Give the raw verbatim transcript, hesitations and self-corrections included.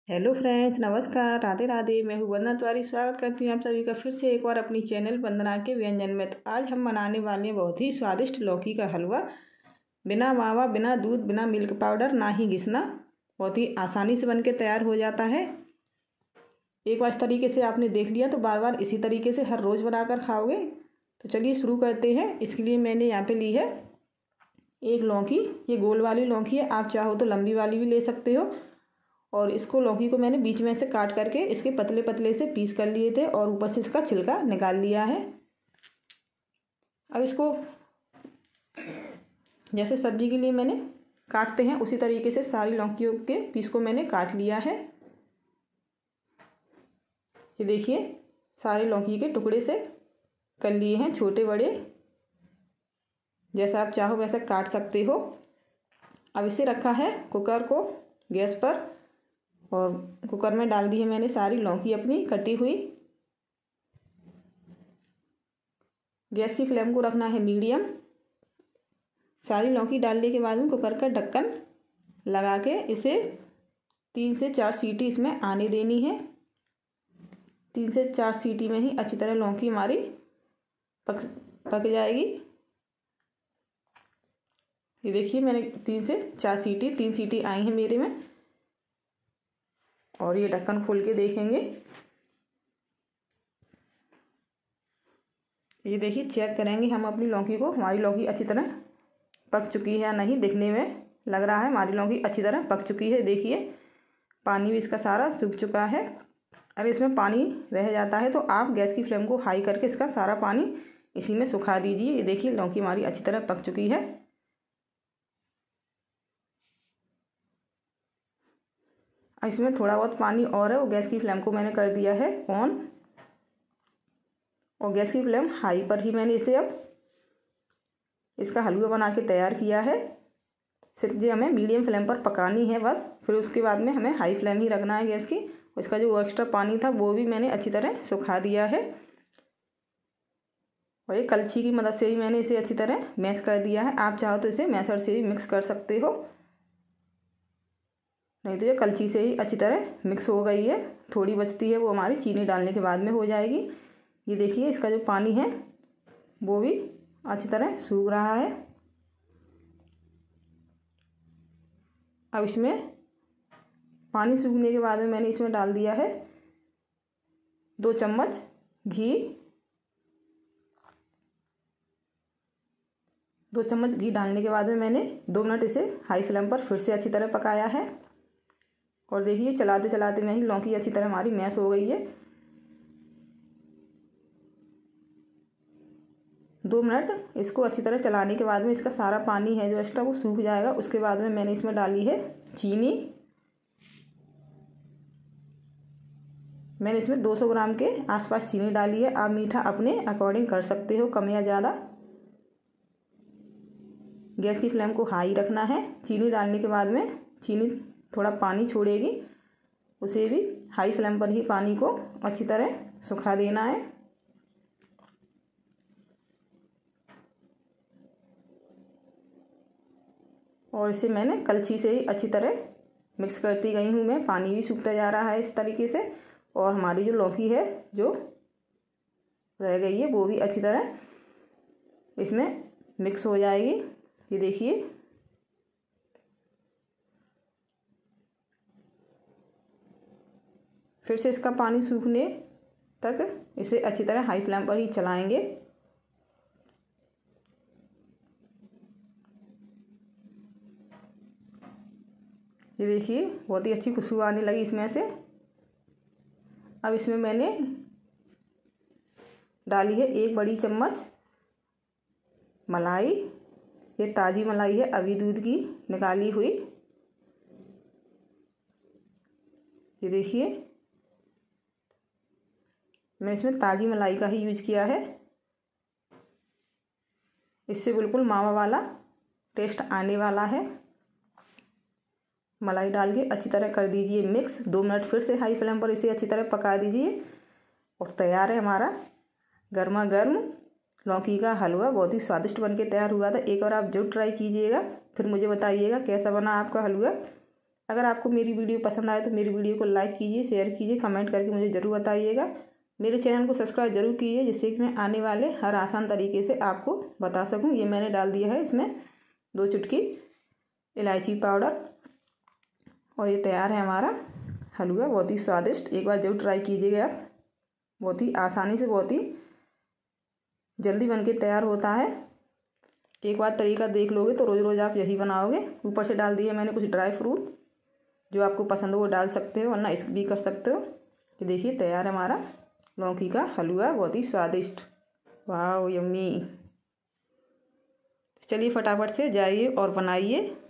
Hello friends, नमस्कार, राधे राधे। मैं हूँ वंदना तिवारी। स्वागत करती हूँ आप सभी का फिर से एक बार अपनी चैनल वंदना के व्यंजन में। तो आज हम बनाने वाले हैं बहुत ही स्वादिष्ट लौकी का हलवा। बिना मावा, बिना दूध, बिना मिल्क पाउडर, ना ही घिसना, बहुत ही आसानी से बनके तैयार हो जाता है। एक बार इस तरीके से आपने देख लिया तो बार बार इसी तरीके से हर रोज़ बनाकर खाओगे। तो चलिए शुरू करते हैं। इसके लिए मैंने यहाँ पर ली है एक लौकी। ये गोल वाली लौकी है, आप चाहो तो लंबी वाली भी ले सकते हो। और इसको लौकी को मैंने बीच में से काट करके इसके पतले पतले से पीस कर लिए थे और ऊपर से इसका छिलका निकाल लिया है। अब इसको जैसे सब्जी के लिए मैंने काटते हैं उसी तरीके से सारी लौकियों के पीस को मैंने काट लिया है। ये देखिए, सारे लौकी के टुकड़े से कर लिए हैं, छोटे बड़े, जैसा आप चाहो वैसा काट सकते हो। अब इसे रखा है कुकर को गैस पर और कुकर में डाल दी है मैंने सारी लौकी अपनी कटी हुई। गैस की फ्लेम को रखना है मीडियम। सारी लौकी डालने के बाद में कुकर का ढक्कन लगा के इसे तीन से चार सीटी इसमें आने देनी है। तीन से चार सीटी में ही अच्छी तरह लौकी हमारी पक पक जाएगी। ये देखिए, मैंने तीन से चार सीटी तीन सीटी आई हैं मेरे में। और ये ढक्कन खोल के देखेंगे। ये देखिए, चेक करेंगे हम अपनी लौकी को, हमारी लौकी अच्छी तरह पक चुकी है या नहीं। दिखने में लग रहा है हमारी लौकी अच्छी तरह पक चुकी है। देखिए, पानी भी इसका सारा सूख चुका है। अगर इसमें पानी रह जाता है तो आप गैस की फ्लेम को हाई करके इसका सारा पानी इसी में सुखा दीजिए। ये देखिए, लौकी हमारी अच्छी तरह पक चुकी है। इसमें थोड़ा बहुत पानी और है, वो गैस की फ्लेम को मैंने कर दिया है ऑन और गैस की फ्लेम हाई पर ही मैंने इसे अब इसका हलवा बना के तैयार किया है। सिर्फ ये हमें मीडियम फ्लेम पर पकानी है बस। फिर उसके बाद में हमें हाई फ्लेम ही रखना है गैस की। इसका जो एक्स्ट्रा पानी था वो भी मैंने अच्छी तरह सुखा दिया है और ये कलछी की मदद से ही मैंने इसे अच्छी तरह मैश कर दिया है। आप चाहो तो इसे मैशर से भी मिक्स कर सकते हो, नहीं तो ये कलछी से ही अच्छी तरह मिक्स हो गई है। थोड़ी बचती है, वो हमारी चीनी डालने के बाद में हो जाएगी। ये देखिए, इसका जो पानी है वो भी अच्छी तरह सूख रहा है। अब इसमें पानी सूखने के बाद में मैंने इसमें डाल दिया है दो चम्मच घी। दो चम्मच घी डालने के बाद में मैंने दो मिनट इसे हाई फ्लेम पर फिर से अच्छी तरह पकाया है। और देखिए, चलाते चलाते में ही लौकी अच्छी तरह हमारी मैश हो गई है। दो मिनट इसको अच्छी तरह चलाने के बाद में इसका सारा पानी है जो एक्स्ट्रा वो सूख जाएगा। उसके बाद में मैंने इसमें डाली है चीनी। मैंने इसमें दो सौ ग्राम के आसपास चीनी डाली है। आप मीठा अपने अकॉर्डिंग कर सकते हो, कम या ज़्यादा। गैस की फ्लेम को हाई रखना है। चीनी डालने के बाद में चीनी थोड़ा पानी छोड़ेगी, उसे भी हाई फ्लेम पर ही पानी को अच्छी तरह सुखा देना है। और इसे मैंने कलछी से ही अच्छी तरह मिक्स करती गई हूँ मैं। पानी भी सूखता जा रहा है इस तरीके से और हमारी जो लौकी है जो रह गई है वो भी अच्छी तरह इसमें मिक्स हो जाएगी। ये देखिए, फिर से इसका पानी सूखने तक इसे अच्छी तरह हाई फ्लेम पर ही चलाएंगे। ये देखिए, बहुत ही अच्छी खुशबू आने लगी इसमें से। अब इसमें मैंने डाली है एक बड़ी चम्मच मलाई। ये ताज़ी मलाई है, अभी दूध की निकाली हुई। ये देखिए, मैं इसमें ताज़ी मलाई का ही यूज किया है। इससे बिल्कुल मावा वाला टेस्ट आने वाला है। मलाई डाल के अच्छी तरह कर दीजिए मिक्स। दो मिनट फिर से हाई फ्लेम पर इसे अच्छी तरह पका दीजिए और तैयार है हमारा गर्मा गर्म लौकी का हलवा। बहुत ही स्वादिष्ट बनके तैयार हुआ था। एक बार आप जरूर ट्राई कीजिएगा, फिर मुझे बताइएगा कैसा बना आपका हलवा। अगर आपको मेरी वीडियो पसंद आए तो मेरी वीडियो को लाइक कीजिए, शेयर कीजिए, कमेंट करके मुझे ज़रूर बताइएगा। मेरे चैनल को सब्सक्राइब जरूर कीजिए जिससे कि मैं आने वाले हर आसान तरीके से आपको बता सकूं। ये मैंने डाल दिया है इसमें दो चुटकी इलायची पाउडर और ये तैयार है हमारा हलवा, बहुत ही स्वादिष्ट। एक बार ज़रूर ट्राई कीजिएगा आप, बहुत ही आसानी से, बहुत ही जल्दी बनके तैयार होता है। एक बार तरीका देख लोगे तो रोज़ रोज़ आप यही बनाओगे। ऊपर से डाल दिए मैंने कुछ ड्राई फ्रूट, जो आपको पसंद हो वो डाल सकते हो, वरना इसक भी कर सकते हो। ये देखिए तैयार है हमारा लौकी का हलवा, बहुत ही स्वादिष्ट। वाह यम्मी। चलिए फटाफट से जाइए और बनाइए।